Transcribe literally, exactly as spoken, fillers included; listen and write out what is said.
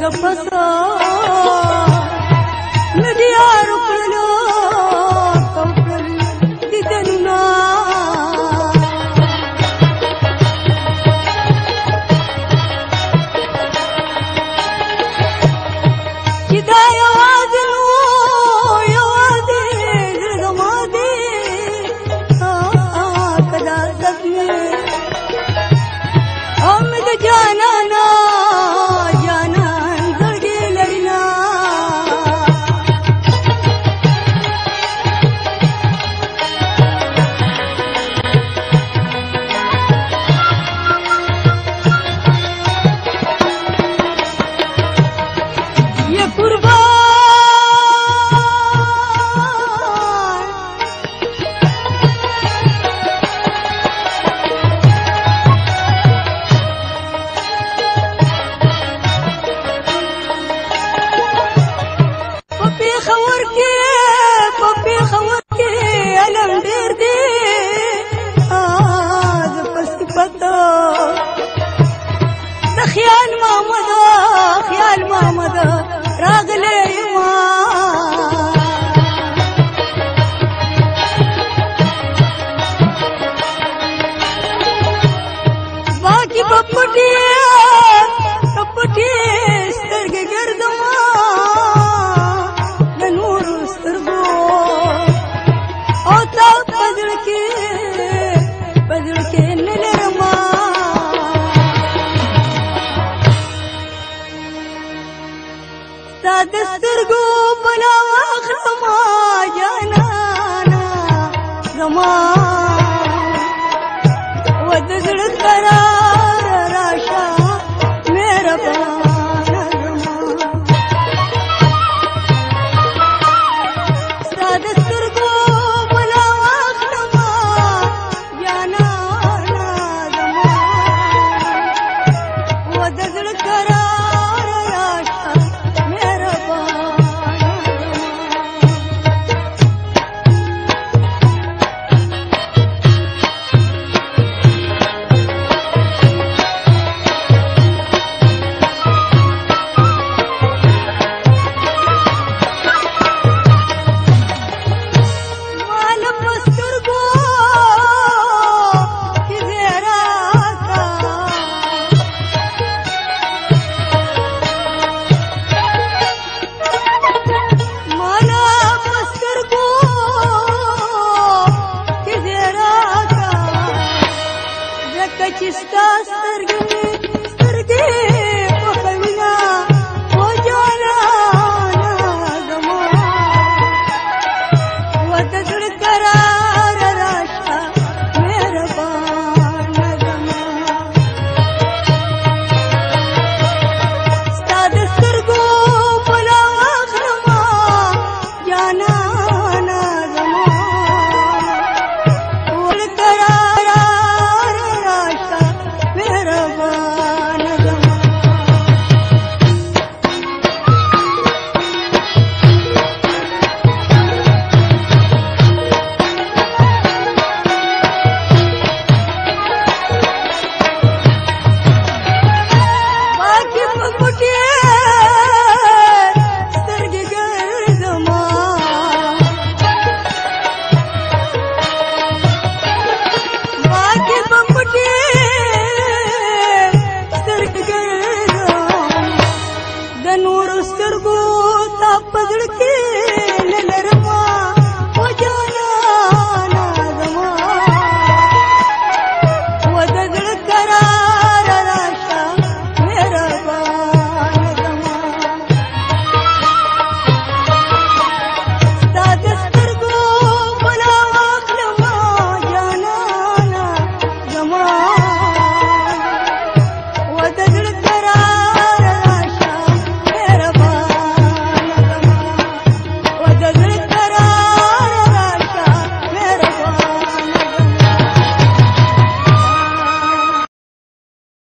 زپسا ندیار کړلو کړل دیدنا چې دا یوازې نو یوازې زړګما دې کدا زخمي امد جانانا خیال محمد خیال محمد راغلی ما باقی پپټي پپټي سترګې ګردما د نور سترګو او تا پزړ کې پزړ کې نلرما د سترګو بلا واخلما جانانا زما و د زړه قرار راشه مهربانه زما ستا د سترګو بلا واخلما جانانا زما و د زړه قرار چې ستا سترګې سترګې